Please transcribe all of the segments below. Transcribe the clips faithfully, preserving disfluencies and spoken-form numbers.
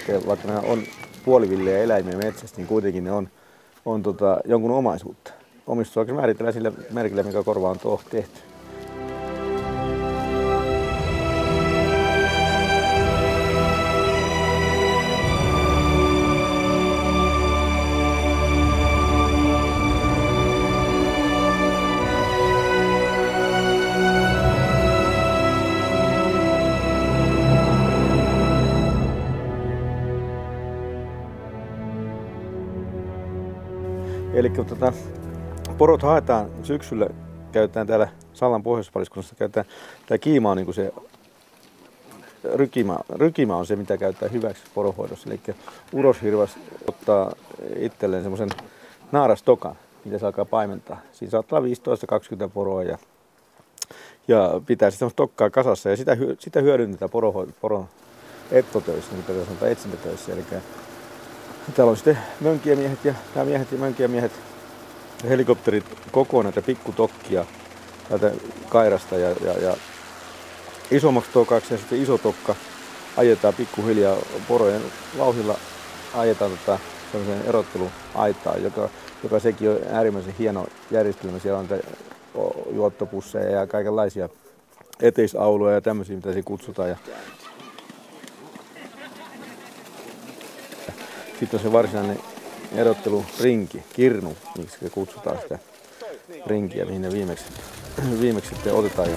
että vaikka nämä on puolivillejä eläimiä metsästä, niin kuitenkin ne on, on tota, jonkun omaisuutta. Omistusoikeus määritellään sillä merkillä, mikä korva on tuohon tehty. Eli tota, porot haetaan syksyllä, käytetään täällä Sallan pohjoispaliskunnassa, käytetään, tämä kiima on niin kuin se, rykimä, rykimä on se, mitä käytetään hyväksi poronhoidossa. Eli uroshirvas ottaa itselleen semmoisen naarastokan, mitä se alkaa paimentaa. Siinä saattaa olla viisitoista kaksikymmentä poroa ja, ja pitää sitten semmoista tokkaa kasassa ja sitä, sitä hyödynnetään poron, poron ettotöissä, mitä sanotaan etsintätöissä. Eli täällä on sitten mönkijämiehet ja nämä miehet ja mönkijämiehet ja helikopterit kokoaa näitä pikkutokkia täältä kairasta ja, ja, ja isommaksi tokaksi ja sitten iso tokka ajetaan pikkuhiljaa porojen vauhdilla ajetaan tota sellaiseen erotteluaitaan, joka, joka sekin on äärimmäisen hieno järjestelmä. Siellä on juottopusseja ja kaikenlaisia eteisauluja ja tämmöisiä, mitä se kutsutaan. Ja sitten on se varsinainen erottelurinki, kirnu, miksi se kutsutaan sitä rinkiä, mihin ne viimeksi, viimeksi sitten otetaan.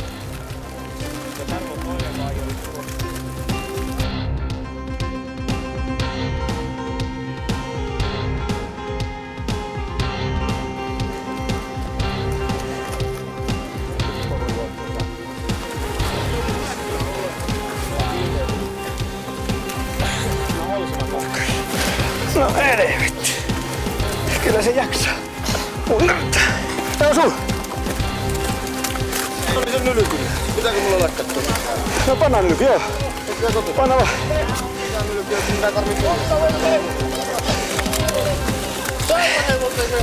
No ei vittu. Kyllä se jaksaa. Mun näyttää. Tää on sulla. No niin se nylky. Pitääkö mulla laittaa tuolla? No pannaan nylky, joo. Panna vaan. Pitää nylky, jos mitä tarvitsee olla. Toivonen, mutta se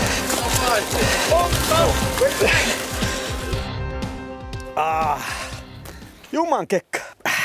on Ah. Juman kekka.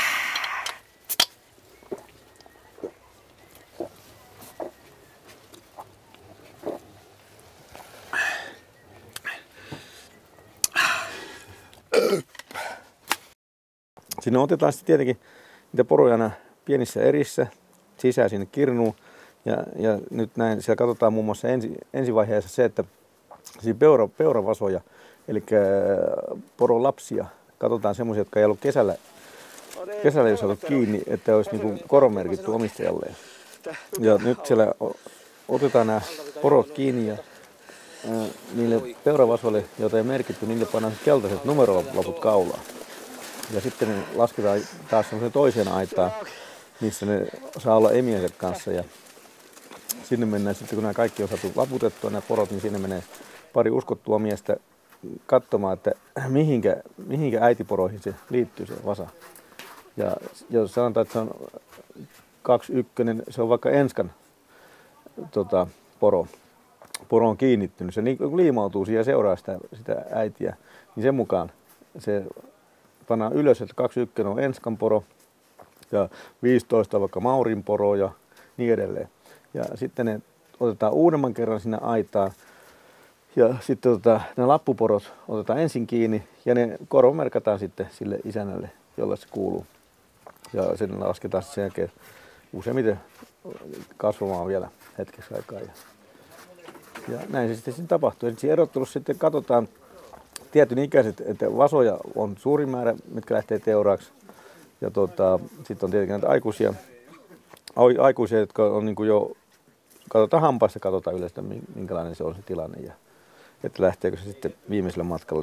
Sinne otetaan sitten tietenkin niitä poroja aina pienissä erissä sisään sinne kirnuun. Ja, ja nyt näin, siellä katsotaan muun muassa ensi, ensivaiheessa se, että siinä peura, peuravasoja, eli poron lapsia, katsotaan semmoisia, jotka ei ollut kesällä, kesällä jos saatu kiinni, että olisi niin koronmerkitty omistajalleen. Ja nyt siellä otetaan nämä porot kiinni ja ää, niille peuravasoille, joita ei merkitty, niille pannaan keltaiset numerolaput kaulaan. Ja sitten ne lasketaan taas semmoiseen toiseen aitaan, missä ne saa olla emiensä kanssa. Ja sinne mennään sitten, kun nämä kaikki on saatu laputettua, nämä porot, niin sinne menee pari uskottua miestä katsomaan, että mihinkä, mihinkä äitiporoihin se liittyy se vasa. Ja jos sanotaan, että se on kaksi ykkönen, se on vaikka enskan tota, poro, poro on kiinnittynyt, se liimautuu siihen ja seuraa sitä, sitä äitiä, niin sen mukaan se pannaan ylös, että kaksi ykkönen on enskan poro ja viisitoista vaikka maurin poro ja niin edelleen. Ja sitten ne otetaan uudemman kerran sinne aitaan ja sitten tota, ne lappuporot otetaan ensin kiinni ja ne korvamerkataan sitten sille isännälle, jolle se kuuluu. Ja sen lasketaan sen jälkeen useimmiten kasvamaan vielä hetkeksi aikaa. Ja, ja näin se sitten siinä tapahtuu. Eli siinä erottelussa sitten katsotaan tietyn ikäiset, että vasoja on suuri määrä, mitkä lähtee teuraaksi. Ja tota, sitten on tietenkin näitä aikuisia, aikuisia jotka on niin kuin jo, katsotaan hampaista, katsotaan yleensä, minkälainen se on se tilanne. Ja, että lähteekö se sitten viimeiselle matkalle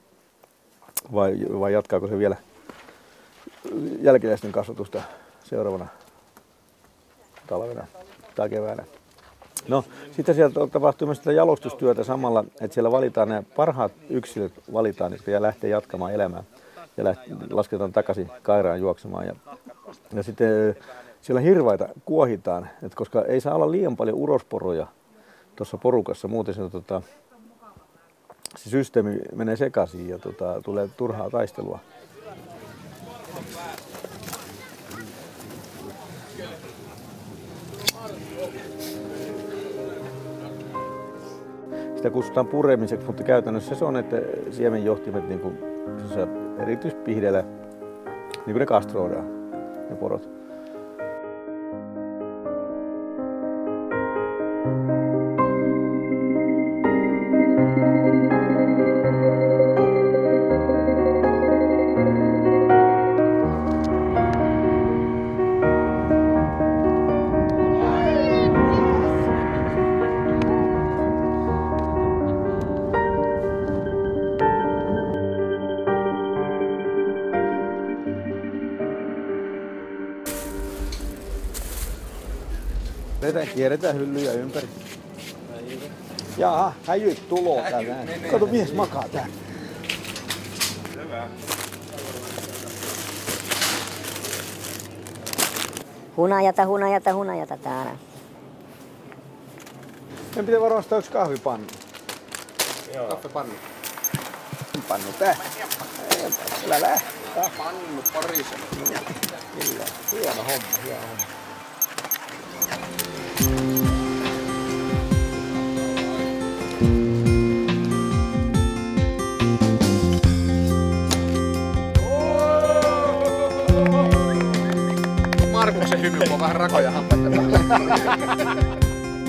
vai, vai jatkaako se vielä jälkeläisten kasvatusta seuraavana talvena tai keväänä. No, sitten sieltä tapahtuu myös sitä jalostustyötä samalla, että siellä valitaan nämä parhaat yksilöt, valitaan, jotka lähtee jatkamaan elämää ja lähtee, lasketaan takaisin kairaan juoksemaan. Ja, ja sitten siellä hirvaita kuohitaan, että koska ei saa olla liian paljon urosporoja tuossa porukassa, muuten se, tota, se systeemi menee sekaisin ja tota, tulee turhaa taistelua. Sitä kutsutaan puremiseksi, mutta käytännössä se on, että siemenjohtimet niin kuin erityispihdeellä, niin kuin ne kastroidaan, ne porot. Vedetään, kierretään hyllyjä ympäri. Jaha, häjyt tuloo täällä. Kato, mies makaa täällä. Hunajata, hunajata, hunajata täällä. Meidän pitää varastaa yksi kahvipannu. Joo. Kahvipannu. Pannu tää. Älä lähtee. Pannu parisen. Kyllä. Hieno homma, hieno homma. Markuksen hymy on vähän rakoja hampaita päällä.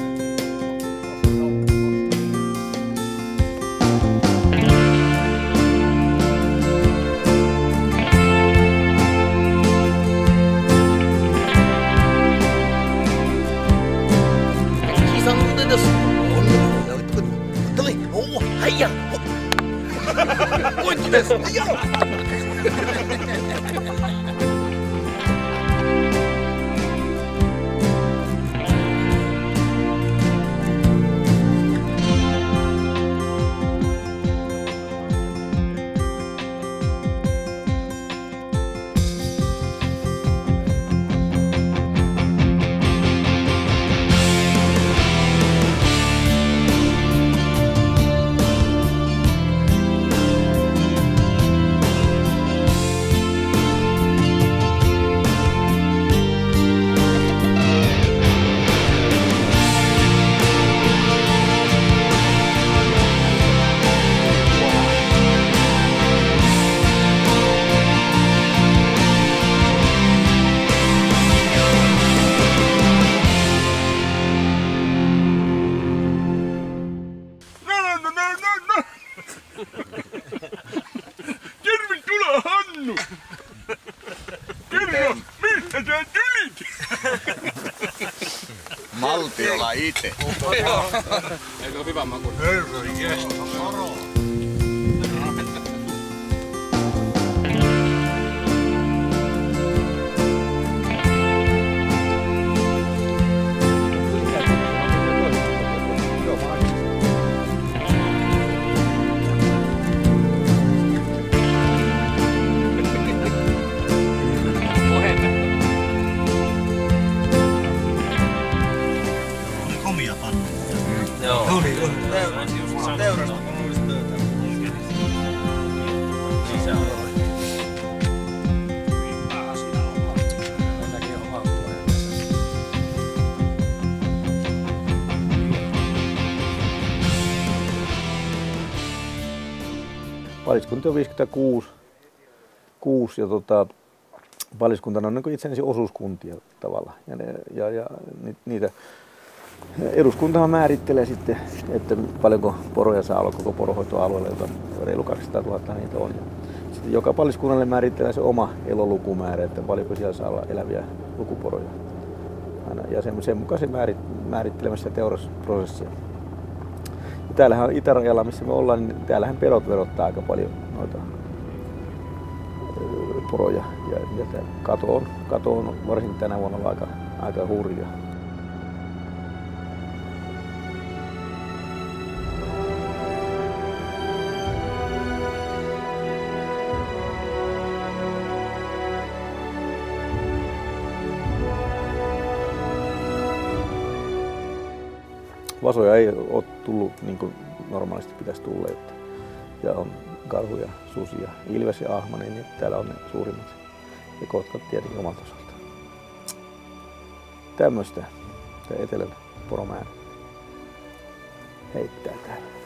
Tervetuloa Hannu! Kerro, mistä sä tulit? Maltiola ite. Ei se ole hyvä maku. Herra jästä. Teurasta kun olisi töitä. Sisäoloja. Hyvä asia omaa. Mennäkin omaa puoleen. Paliskunta on viisikymmentäkuusi kuusi, ja tota, paliskuntana on niin itsenäisiä osuuskuntia tavallaan. Ja, ne, ja, ja niitä eduskuntahan määrittelee sitten, että paljonko poroja saa olla koko poronhoitoalueella, jota reilu kaksisataatuhatta niitä on. Sitten joka paliskunnalle määrittelee se oma elolukumäärä, että paljonko siellä saa olla eläviä lukuporoja. Ja sen, sen mukaan se määrit, määrittelemässä teurasprosessia. Ja täällähän itärajalla, missä me ollaan, niin täällähän pedot verottaa aika paljon noita poroja. Ja, ja kato, on, kato on varsinkin tänä vuonna aika, aika hurja. Vasoja ei ole tullut niin kuin normaalisti pitäisi tulla. Ja on karhuja, susia, ilves ja ahmanen, niin täällä on ne suurimmat. Ja kotkat tietenkin omalta osaltaan. Tämmöistä tämä etelän poromäärä heittää täällä.